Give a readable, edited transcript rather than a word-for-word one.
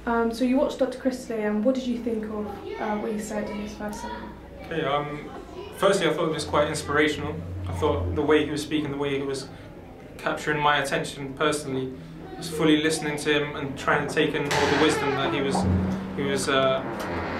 So you watched Dr. Chris today, and what did you think of what he said in his first segment? Okay, firstly I thought it was quite inspirational. I thought the way he was speaking, the way he was capturing my attention personally, was fully listening to him and trying to take in all the wisdom that he was